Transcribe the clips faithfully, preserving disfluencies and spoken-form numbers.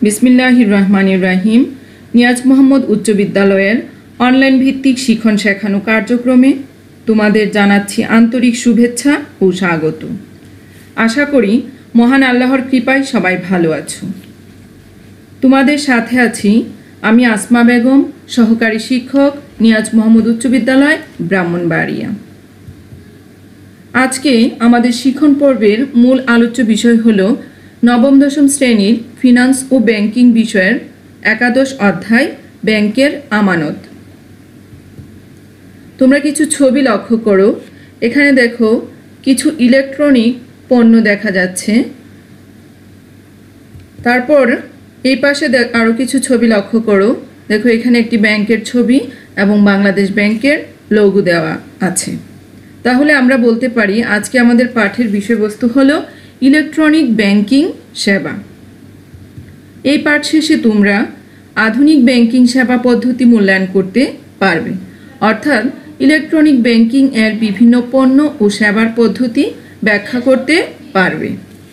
बिस्मिल्लाहिर रहमानिर रहीम नियाज मोहम्मद उच्च विद्यालयेर अनलाइन भित्तिक शिक्षण शेखानो कार्यक्रमे तुम्हादेर जानाच्छि आन्तरिक शुभेच्छा ओ स्वागत। आशा करी महान आल्लाहर कृपाय सबाई भालो आछो। तुम्हादेर साथे आछि आमि आसमा बेगम, सहकारी शिक्षक, नियाज मोहम्मद उच्च विद्यालय, ब्राह्मणबाड़िया। आजके आमादेर शिक्षण पर्वेर मूल आलोच्य विषय हलो नवम दशम श्रेणीर फिनान्स और बैंकिंग विषयेर एकादश अध्याय बैंकेर आमानत। तोमरा किछु छवि लक्ष्य करो। एखाने देखो किछु इलेक्ट्रनिक पण्य देखा जाच्छे। तारपर এই পাশে আরো কিছু ছবি লক্ষ্য করো। দেখো এখানে একটি ব্যাংকের ছবি এবং বাংলাদেশ ব্যাংকের লোগো দেওয়া আছে। তাহলে আমরা বলতে পারি আজকে আমাদের পাঠের বিষয়বস্তু হলো ইলেকট্রনিক ব্যাংকিং সেবা। এই পাঠ শেষে তোমরা আধুনিক ব্যাংকিং সেবা পদ্ধতি মূল্যায়ন করতে পারবে, অর্থাৎ ইলেকট্রনিক ব্যাংকিং এর বিভিন্ন পণ্য ও সেবার পদ্ধতি ব্যাখ্যা করতে পারবে।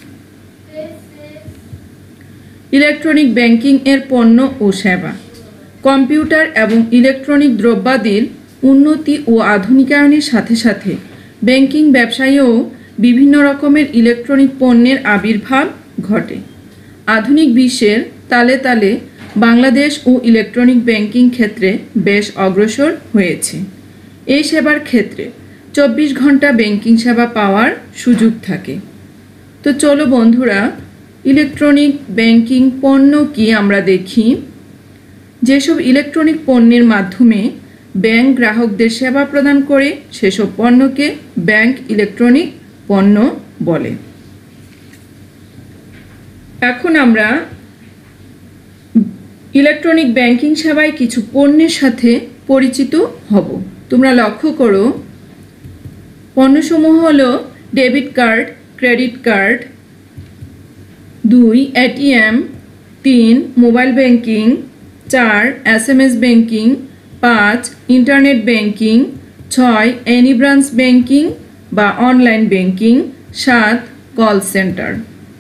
ইলেকট্রনিক ব্যাংকিং এর পণ্য ও সেবা কম্পিউটার এবং ইলেকট্রনিক দ্রব্যাদির উন্নতি ও আধুনিকায়নের সাথে সাথে ব্যাংকিং ব্যবসায়েও বিভিন্ন রকমের ইলেকট্রনিক পণ্যের আবির্ভাব ঘটে। আধুনিক বিশ্বের তালে তালে বাংলাদেশ ও ইলেকট্রনিক ব্যাংকিং ক্ষেত্রে বেশ অগ্রসর হয়েছে। এই সেবার ক্ষেত্রে চব্বিশ ঘন্টা ব্যাংকিং সেবা পাওয়ার সুযোগ থাকে। তো চলো বন্ধুরা, ইলেকট্রনিক ব্যাংকিং পণ্য কি আমরা দেখি। যেসব ইলেকট্রনিক পণ্যের মাধ্যমে ব্যাংক গ্রাহকদের সেবা প্রদান করে সেসব পণ্যকে ব্যাংক ইলেকট্রনিক পণ্য বলে। এখন আমরা ইলেকট্রনিক ব্যাংকিং সেবায় কিছু পণ্যের সাথে পরিচিত হব। তোমরা লক্ষ্য করো, পণ্যসমূহ হলো ডেবিট কার্ড, ক্রেডিট কার্ড, দুই এটিএম, তিন মোবাইল ব্যাংকিং, চার এসএমএস ব্যাংকিং, পাঁচ ইন্টারনেট ব্যাংকিং, ছয় এনি ব্রাঞ্চ ব্যাংকিং বা অনলাইন ব্যাংকিং, সাত কল সেন্টার।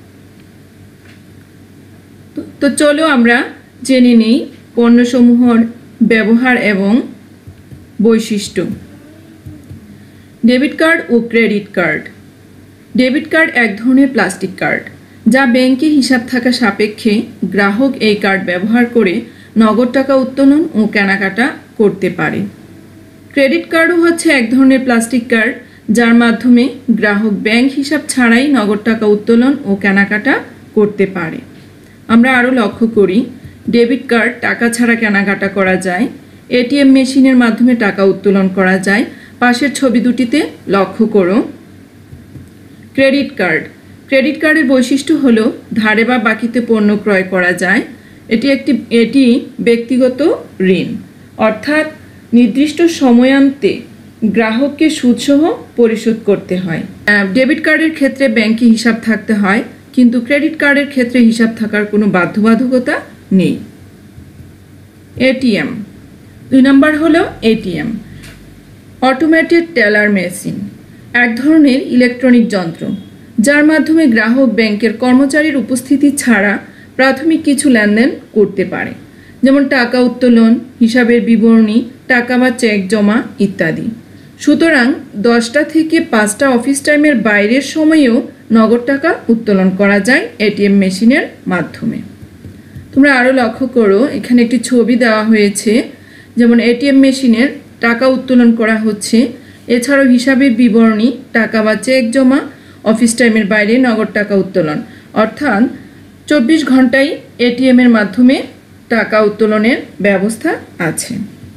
তো চলো আমরা জেনে নিই পণ্যসমূহের ব্যবহার এবং বৈশিষ্ট্য। ডেবিট কার্ড ও ক্রেডিট কার্ড। ডেবিট কার্ড এক ধরনের প্লাস্টিক কার্ড যা ব্যাংকে হিসাব থাকা সাপেক্ষে গ্রাহক এই কার্ড ব্যবহার করে নগদ টাকা উত্তোলন ও কেনাকাটা করতে পারে। ক্রেডিট কার্ডও হচ্ছে এক ধরনের প্লাস্টিক কার্ড যার মাধ্যমে গ্রাহক ব্যাংক হিসাব ছাড়াই নগদ টাকা উত্তোলন ও কেনাকাটা করতে পারে। আমরা আরও লক্ষ্য করি, ডেবিট কার্ড টাকা ছাড়া কেনাকাটা করা যায়, এটিএম মেশিনের মাধ্যমে টাকা উত্তোলন করা যায়। পাশের ছবি দুটিতে লক্ষ্য করো। Credit card. ক্রেডিট কার্ডের বৈশিষ্ট্য হলো ধারে বা বাকিতে পণ্য ক্রয় করা যায়। এটি একটি এটি ব্যক্তিগত ঋণ, অর্থাৎ নির্দিষ্ট সময়ান্তে গ্রাহককে সুদসহ পরিশোধ করতে হয়। ডেবিট কার্ডের ক্ষেত্রে ব্যাংকে হিসাব থাকতে হয়, কিন্তু ক্রেডিট কার্ডের ক্ষেত্রে হিসাব থাকার কোনো বাধ্যবাধকতা নেই। এটিএম। দুই নম্বর হলো এটিএম, অটোমেটেড টেলার মেশিন, এক ধরনের ইলেকট্রনিক যন্ত্র যার মাধ্যমে গ্রাহক ব্যাংকের কর্মচারীর উপস্থিতি ছাড়া প্রাথমিক কিছু লেনদেন করতে পারে, যেমন টাকা উত্তোলন, হিসাবের বিবরণী, টাকা বা চেক জমা ইত্যাদি। সুতরাং দশটা থেকে পাঁচটা অফিস টাইমের বাইরের সময়েও নগদ টাকা উত্তোলন করা যায় এটিএম মেশিনের মাধ্যমে। তোমরা আরও লক্ষ্য করো, এখানে একটি ছবি দেওয়া হয়েছে, যেমন এটিএম মেশিনের টাকা উত্তোলন করা হচ্ছে। এছাড়াও হিসাবের বিবরণী, টাকা বা চেক জমা, অফিস টাইমের বাইরে নগদ টাকা উত্তোলন, অর্থাৎ চব্বিশ ঘন্টায় এটিএমের মাধ্যমে টাকা উত্তোলনের ব্যবস্থা আছে।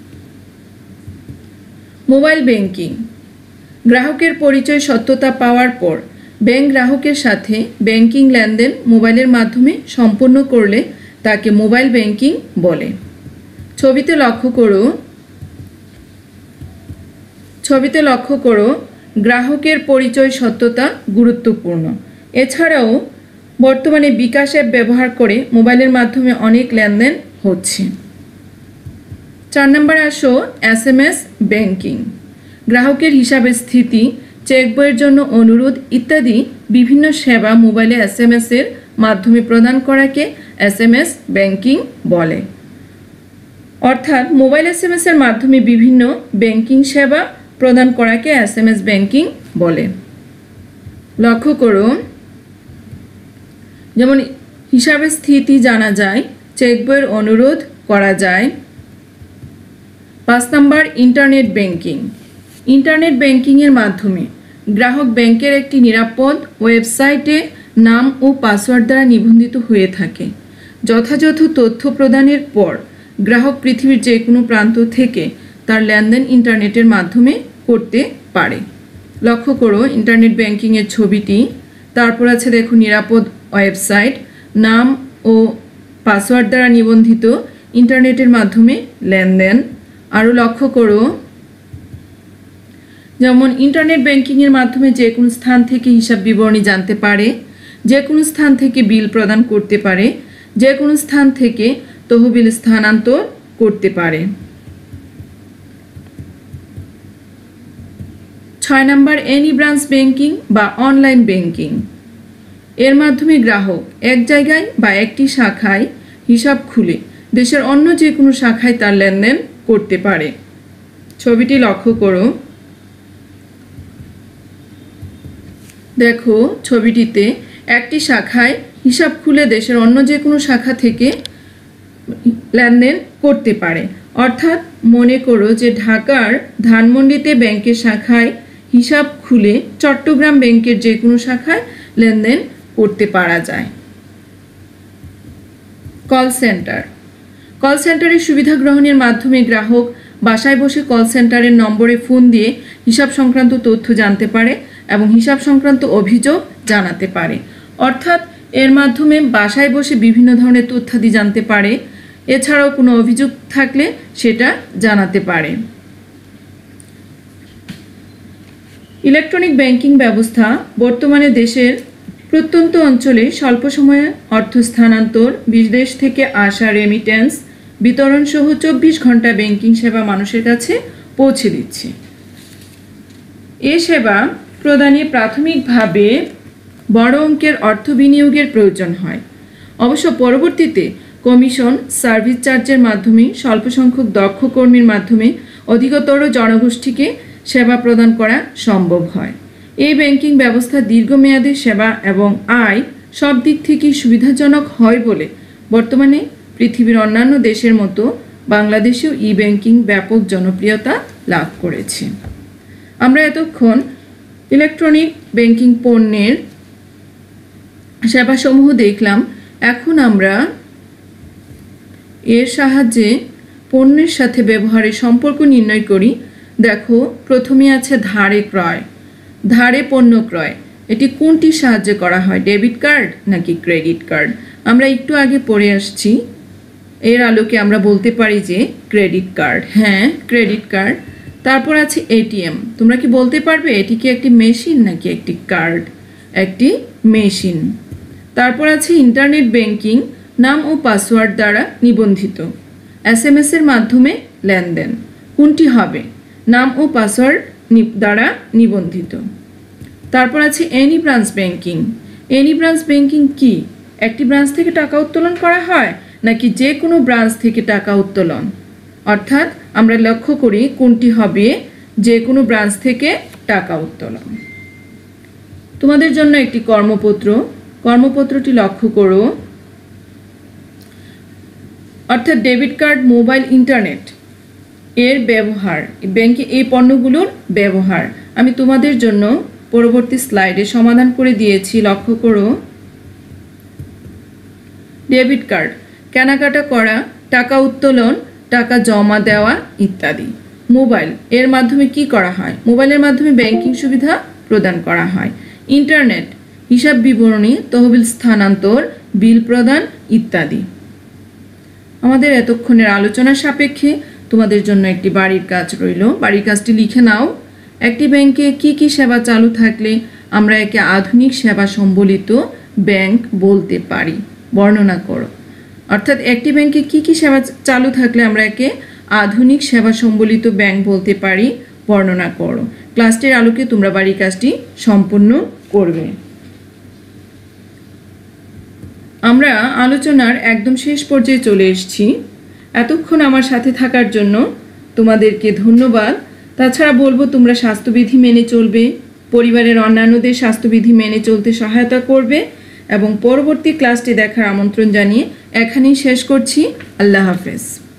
Mobile banking. গ্রাহকের পরিচয় সত্যতা পাওয়ার পর ব্যাংক গ্রাহকের সাথে ব্যাংকিং লেনদেন মোবাইলের মাধ্যমে সম্পন্ন করলে তাকে মোবাইল ব্যাংকিং বলে। ছবিতে লক্ষ্য করো ছবিতে লক্ষ্য করো গ্রাহকের পরিচয় সত্যতা গুরুত্বপূর্ণ। এছাড়াও বর্তমানে বিকাশ অ্যাপ ব্যবহার করে মোবাইলের মাধ্যমে অনেক লেনদেন হচ্ছে। চার নম্বর আসো এসএমএস ব্যাংকিং। গ্রাহকের হিসাবের স্থিতি, চেক বইয়ের জন্য অনুরোধ ইত্যাদি বিভিন্ন সেবা মোবাইলে এসএমএস এর মাধ্যমে প্রদান করাকে এস এম এস ব্যাংকিং বলে। অর্থাৎ মোবাইল এস এম এস এর মাধ্যমে বিভিন্ন ব্যাংকিং সেবা প্রদান করাকে এস এম এস ব্যাংকিং বলে। লক্ষ্য করুন, যেমন হিসাবের স্থিতি জানা যায়, চেক বইয়ের অনুরোধ করা যায়। পাঁচ নাম্বার ইন্টারনেট ব্যাংকিং। ইন্টারনেট ব্যাংকিংয়ের মাধ্যমে গ্রাহক ব্যাংকের একটি নিরাপদ ওয়েবসাইটে নাম ও পাসওয়ার্ড দ্বারা নিবন্ধিত হয়ে থাকে। যথাযথ তথ্য প্রদানের পর গ্রাহক পৃথিবীর যে কোনো প্রান্ত থেকে তার লেনদেন ইন্টারনেটের মাধ্যমে করতে পারে। লক্ষ্য করো ইন্টারনেট ব্যাংকিংয়ের ছবিটি, তারপর আছে দেখো নিরাপদ ওয়েবসাইট, নাম ও পাসওয়ার্ড দ্বারা নিবন্ধিত ইন্টারনেটের মাধ্যমে লেনদেন। আরও লক্ষ্য করো, যেমন ইন্টারনেট ব্যাংকিংয়ের মাধ্যমে যে কোনো স্থান থেকে হিসাব বিবরণী জানতে পারে, যে কোনো স্থান থেকে বিল প্রদান করতে পারে, যে কোনো স্থান থেকে তহবিল স্থানান্তর করতে পারে। ছয় নম্বর এনি ব্রাঞ্চ ব্যাংকিং বা অনলাইন ব্যাংকিং। এর মাধ্যমে গ্রাহক এক জায়গায় বা একটি শাখায় হিসাব খুলে দেশের অন্য যে কোনো শাখায় তার লেনদেন করতে পারে। ছবিটি লক্ষ্য করো, দেখো ছবিটিতে একটি শাখায় হিসাব খুলে দেশের অন্য যে কোনো শাখা থেকে লেনদেন করতে পারে। অর্থাৎ মনে করো যে ঢাকার ধানমন্ডিতে ব্যাংকের শাখায় হিসাব খুলে চট্টগ্রাম ব্যাংকের যে কোনো শাখায় লেনদেন করতে পারা যায়। Call centre. কল সেন্টারের সুবিধা গ্রহণের মাধ্যমে গ্রাহক বাসায় বসে কল সেন্টারের নম্বরে ফোন দিয়ে হিসাব সংক্রান্ত তথ্য জানতে পারে এবং হিসাব সংক্রান্ত অভিযোগ জানাতে পারে। অর্থাৎ এর মাধ্যমে বাসায় বসে বিভিন্ন ধরনের তথ্যাদি জানতে পারে, এছাড়াও কোনো অভিযোগ থাকলে সেটা জানাতে পারে। ইলেকট্রনিক ব্যাংকিং ব্যবস্থা বর্তমানে দেশের প্রত্যন্ত অঞ্চলে স্বল্প সময়ে অর্থ স্থানান্তর, বিদেশ থেকে আসা রেমিটেন্স বিতরণ সহ চব্বিশ ঘন্টা ব্যাংকিং সেবা মানুষের কাছে পৌঁছে দিচ্ছে। এ সেবা প্রদানে প্রাথমিকভাবে বড় অঙ্কের অর্থ বিনিয়োগের প্রয়োজন হয়। অবশ্য পরবর্তীতে কমিশন, সার্ভিস চার্জের মাধ্যমে স্বল্প সংখ্যক দক্ষ কর্মীর মাধ্যমে অধিকতর জনগোষ্ঠীকে সেবা প্রদান করা সম্ভব হয়। এই ব্যাংকিং ব্যবস্থা দীর্ঘমেয়াদী সেবা এবং আয় সব দিক থেকেই সুবিধাজনক হয় বলে বর্তমানে পৃথিবীর অন্যান্য দেশের মতো বাংলাদেশেও ই ব্যাংকিং ব্যাপক জনপ্রিয়তা লাভ করেছে। আমরা এতক্ষণ ইলেকট্রনিক ব্যাংকিং পণ্যের সেবাসমূহ দেখলাম। এখন আমরা এর সাহায্যে পণ্যের সাথে ব্যবহারের সম্পর্ক নির্ণয় করি। দেখো প্রথমে আছে ধারে ক্রয়। ধারে পণ্য ক্রয়, এটি কোনটির সাহায্যে করা হয়, ডেবিট কার্ড নাকি ক্রেডিট কার্ড? আমরা একটু আগে পড়ে আসছি, এর আলোকে আমরা বলতে পারি যে ক্রেডিট কার্ড। হ্যাঁ, ক্রেডিট কার্ড। তারপর আছে এটিএম। তোমরা কি বলতে পারবে এটি কি একটি মেশিন নাকি একটি কার্ড? একটি মেশিন। তারপর আছে ইন্টারনেট ব্যাংকিং, নাম ও পাসওয়ার্ড দ্বারা নিবন্ধিত। এস এম এস এর মাধ্যমে লেনদেন, কোনটি হবে? নাম ও পাসওয়ার্ড দ্বারা নিবন্ধিত। তারপর আছে any branch banking. Any branch banking কি? একটি ব্রাঞ্চ থেকে টাকা উত্তোলন করা হয় নাকি যে কোনো ব্রাঞ্চ থেকে টাকা উত্তোলন? অর্থাৎ আমরা লক্ষ্য করি কোনটি হবে, যে কোনো ব্রাঞ্চ থেকে টাকা উত্তোলন। তোমাদের জন্য একটি কর্মপত্র, কর্মপত্রটি লক্ষ্য করো। অর্থাৎ ডেবিট কার্ড, মোবাইল, ইন্টারনেট এর ব্যবহার, ব্যাংকে এই পণ্যগুলোর ব্যবহার আমি তোমাদের জন্য পরবর্তী স্লাইডে সমাধান করে দিয়েছি। লক্ষ্য করো। ডেবিট কার্ড কেনাকাটা করা, টাকা উত্তোলন, টাকা জমা দেওয়া ইত্যাদি। মোবাইল এর মাধ্যমে কি করা হয়? মোবাইলের মাধ্যমে ব্যাংকিং সুবিধা প্রদান করা হয়। ইন্টারনেট হিসাব বিবরণী, তহবিল স্থানান্তর, বিল প্রদান ইত্যাদি। আমাদের এতক্ষণের আলোচনা সাপেক্ষে তোমাদের জন্য একটি বাড়ির কাজ রইল। বাড়ির কাজটি লিখে নাও। একটি ব্যাংকে কি কি সেবা চালু থাকলে আমরা একে আধুনিক সেবা সম্বলিত ব্যাংক বলতে পারি? বর্ণনা করো। অর্থাৎ একটি ব্যাংকে কি কি সেবা চালু থাকলে আমরা একে আধুনিক সেবা সম্বলিত ব্যাংক বলতে পারি? বর্ণনা করো। ক্লাসটির আলোকে তোমরা বাড়ির কাজটি সম্পূর্ণ করবে। আমরা আলোচনার একদম শেষ পর্যায়ে চলে এসেছি। এতক্ষণ আমার সাথে থাকার জন্য তোমাদেরকে ধন্যবাদ। তাছাড়া বলবো তোমরা স্বাস্থ্যবিধি মেনে চলবে, পরিবারের অন্যান্যদের স্বাস্থ্যবিধি মেনে চলতে সহায়তা করবে এবং পরবর্তী ক্লাসটি দেখার আমন্ত্রণ জানিয়ে এখানেই শেষ করছি। আল্লাহ হাফেজ।